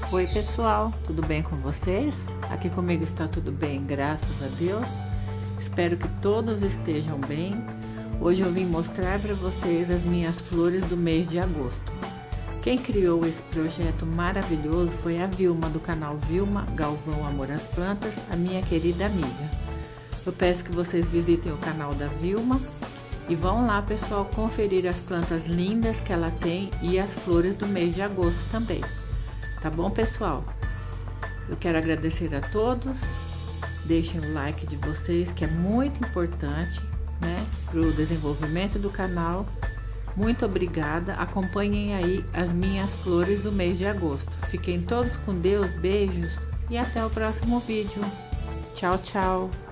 Oi pessoal, tudo bem com vocês? Aqui comigo está tudo bem, graças a Deus. Espero que todos estejam bem. Hoje eu vim mostrar para vocês as minhas flores do mês de agosto. Quem criou esse projeto maravilhoso foi a Vilma, do canal Vilma Galvão Amor às Plantas, a minha querida amiga. Eu peço que vocês visitem o canal da Vilma e vão lá, pessoal, conferir as plantas lindas que ela tem e as flores do mês de agosto também. Tá bom, pessoal? Eu quero agradecer a todos. Deixem o like de vocês, que é muito importante, né, para o desenvolvimento do canal. Muito obrigada. Acompanhem aí as minhas flores do mês de agosto. Fiquem todos com Deus, beijos e até o próximo vídeo. Tchau, tchau.